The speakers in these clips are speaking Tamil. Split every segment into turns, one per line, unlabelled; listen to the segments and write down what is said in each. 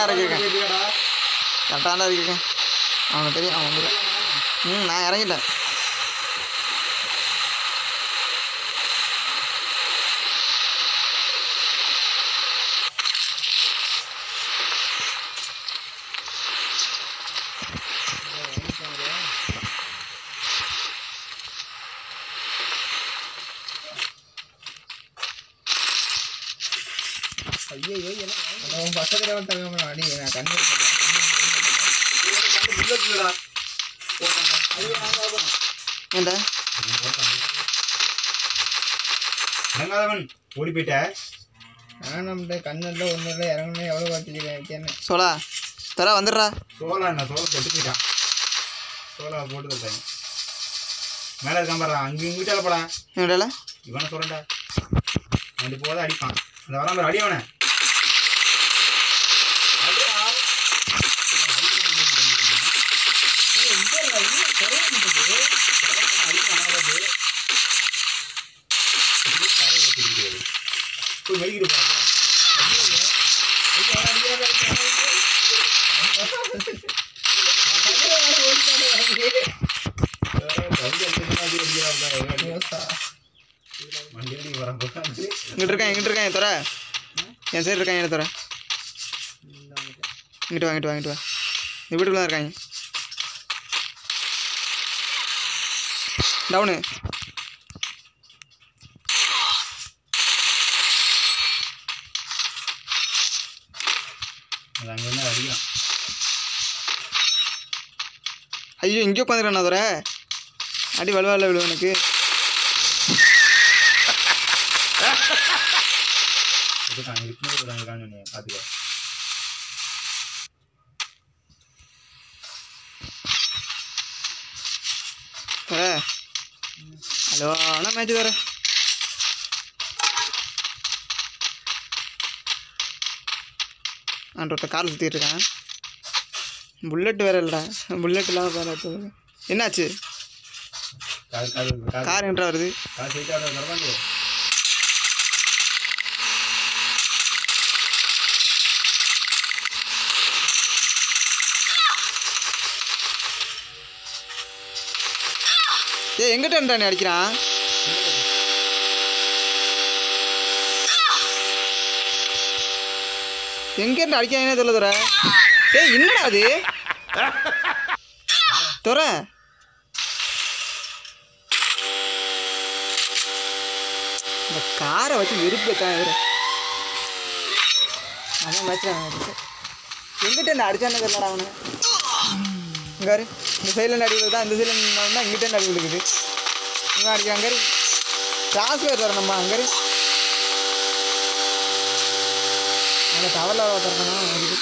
கரெக்டாக இறக்கிருக்கேன் கரெக்டாக தான் இறக்கிருக்கேன் அவனுக்கு தெரியும் அவன் வந்துடுவேன் நான் இறங்கிட்டேன்
ஐயோ பக்கத்துல வந்துட்டாங்க அடி நான் கண்ணு
ஏண்டா
இறங்காதவன் ஓடி போயிட்ட
நம்மகிட்ட கண்ணு இல்லை ஒன்றும் இல்லை இறங்கணும் எவ்வளோ பார்த்துக்கிறேன்
சோலா தர வந்துடுறா
சோளா என்ன சோளை செட்டு போயிட்டான் சோளா போட்டு தட்டாங்க மேலே இருக்கான் பாரு அங்கே இங்கிட்ட போடா
இவன்டா
இவனை சொல்றேன்டா ரெண்டு போத அடிப்பான் அந்த வராம பாரு அடி அவனை போய் மெடிக்கிட்டு போறாங்க
இங்கிட்டு இருக்கான் தர என் சைடு இருக்காங்க தர இங்கிட்டு வா இந்த வீட்டுக்குள்ள தான் இருக்காங்க டவுனு
அங்கே அடிக்கலாம்
ஐயோ இங்கே உட்காந்துக்கிறேன் தர அடி வலுவாவில் விழுவு எனக்கு
பார்த்துக்க
தர ஹலோ ஆனால் மேட்ச் தர ஒருத்த காரில் சுற்றிட்டு இருக்கேன் புல்லட் வேறு இல்லைடா புல்லட் இல்லாமல் வேறு என்னாச்சு கார் என்ட்ரா வருது எங்கிட்ட நீ அடிக்கிறான் எங்கேருந்து அடிக்கானே சொல்ல துற என்னடா அது துற இந்த காரை வச்சு விருப்பத்தான் அதான் மேட்ச் எங்கிட்ட அடிச்சானே தெரியலடா அவனை இங்காரு இந்த சைடில் அடி விழுக்குதா இந்த சைடில் தான் இங்கிட்ட அடி விழுக்குது இவன் அடிக்கிறான் அங்காரு கிளாஸ் வேறு தர நம்ம அங்காரு அந்த டவரில் தரணும் இது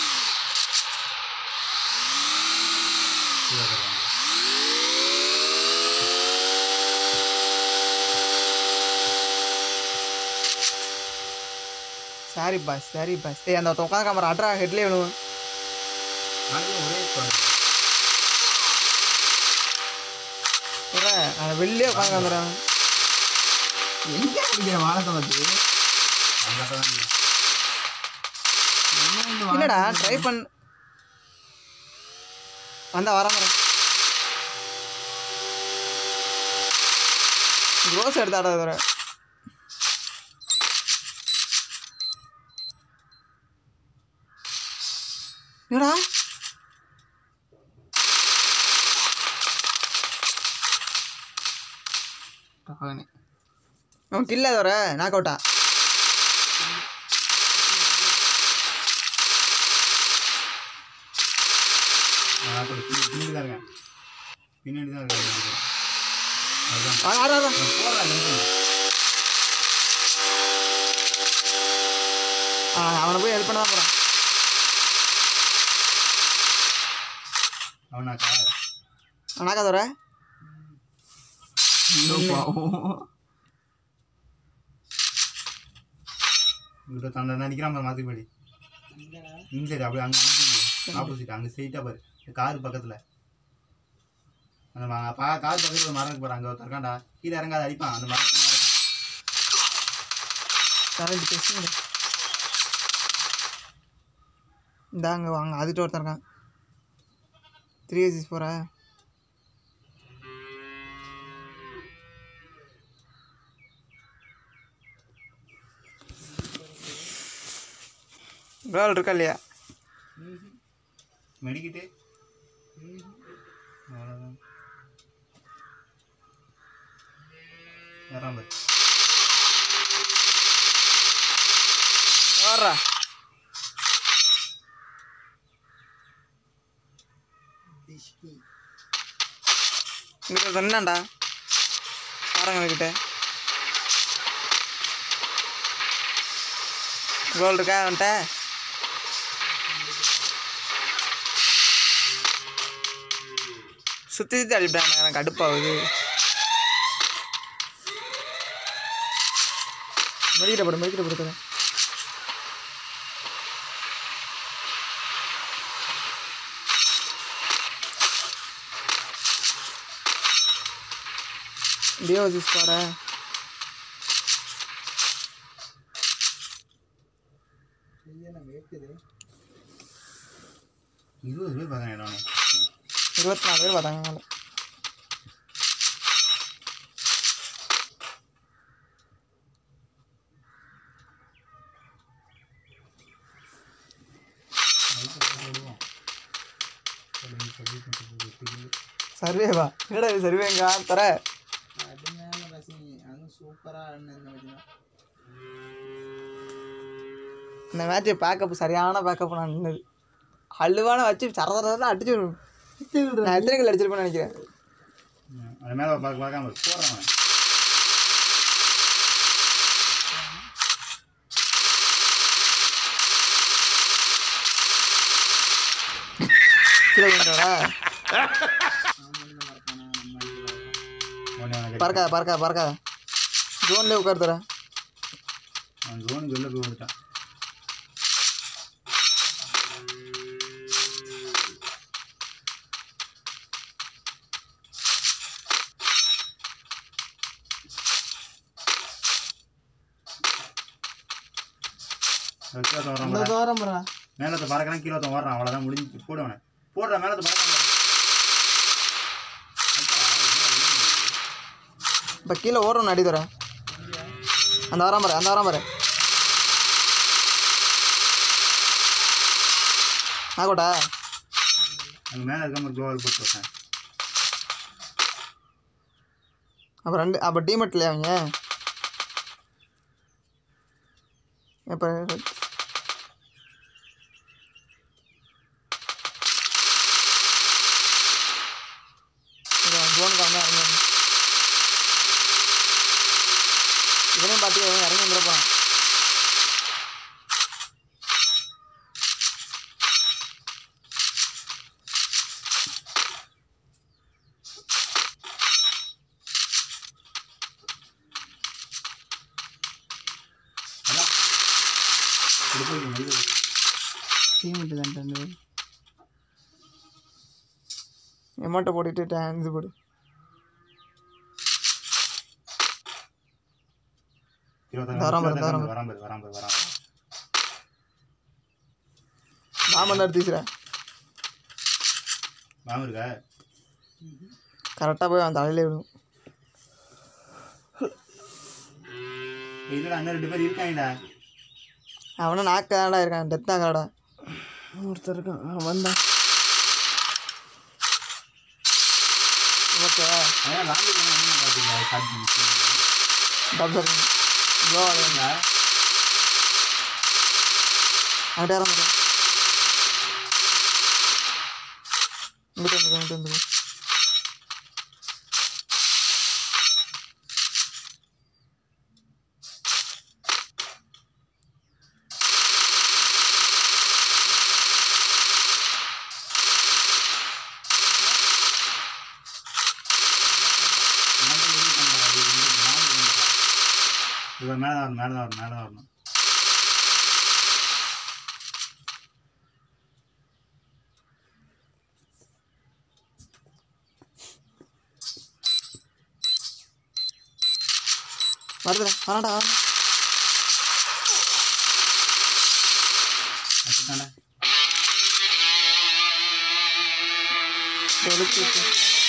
சாரி பாஸ் அந்த உட்காந்து கேமரா அட்ரா ஹெட்லேயே விழுவும் அந்த வெளியே உட்காந்து வந்துடுறான்
எங்கே அடிக்கிற வாழத்தை பார்த்து
என்னடா ட்ரை பண்ண வந்தா வராம ரோஸ் எடுத்தாடா வர என்னடா அவன் கில்ல வர நாக் அவுட்டா
பின்னாடி தான் இருக்காங்க
அவனை போய் ஹெல்ப் பண்ண தான் போகிறான் அவனாக்கா தர
அந்த நினைக்கிறான் மாத்திப்படி இந்த சைடு அப்படியே அங்கே ஆப்போசிட் அங்கே ஸ்ட்ரெயிட்டாக பாரு காரு பக்கத்தில் அந்த கார் பக்கத்தில் ஒரு மரம் போகிறான் அங்கே ஒருத்தருக்காண்டா கீழே இறங்காத அடிப்பான் அந்த மரத்தில் இருக்கான்
இந்தாங்க வாங்க அதுக்கிட்ட ஒருத்தன் இருக்கான் 3 போகிறா கேர்ள் இருக்கா இல்லையா
மெடிக்கிட்டு அவ்வளோதான் வரான்
வர்றா இங்கிட்ட என்னண்டா பாருங்கக்கிட்ட கோல் இருக்கா அவன்கிட்ட சுற்றி சுற்றி அடிப்பேன் எனக்கு கடுப்பாகுது மெடிக்கிட்ட போடு டியோசி ஸ்குவாடா
வேக்குது
20 பேர் பார்த்தாங்க
24 பேர் பார்த்தாங்க மேலே சர்வேவா என்னடா இது சர்வேங்க தர
அது மேலே ரசினி அதுவும் சூப்பராக
இந்த மேட்ச்சு பேக்கப் சரியான பேக்கப் நான் நின்னது அழுவான வச்சு சரதரதான் அடிச்சு நான் எத்தனை கல் அடிச்சிருப்பேன்னு நினைக்கிறேன்
அது மேலே பார்க்காம போடுறான்
கீழே விழுந்துடா பறக்காத ஜோன்லேயே உட்காருத்துற
அவன் ஜோனுக்கு வெளில போய் வந்துட்டான் மேலத்தை பறக்கிறான் கீழே வர்றான் அவ்வளோதான் முடிஞ்சு போடுவனே போடுற மேலத்தை பறக்கிறான்
இப்போ கீழே ஓடணும் அடி தர அந்த வரான் பாரு ஆகோட்டா
அங்கே மேலே இருக்க மாதிரி குளோவல் போட்டு வச்சேன்
அப்போ டீமெட் இல்லையா அவங்க இப்போ ஜோனுக்கு வந்து இறங்கி இவனையும் பார்த்து இறங்கி வந்துட போகிறான் டீமெட்டு தான் எமௌண்ட்டை போட்டுட்டு டான்ஸ் போடு மாமன் எடுத்துக்கிறேன்
மாமன் இருக்கா
கரெக்டாக போய் அவன் தலையிலே விடும்
இல்லைடா அண்ணன் 2 பேர் இருக்காங்கடா
அவனும் நாக்காடா இருக்கான் டெத் ஆகாடா ஒருத்தர் இருக்கான் அவன் வந்தான் ஓகே டபுள் ப்ளோ ஆடுங்க அங்கிட்ட இறங்க இங்கிட்ட வந்து
மேலே தான் வரணும்
வருதுடா வராடா
அதுதான்டா
கொளுத்து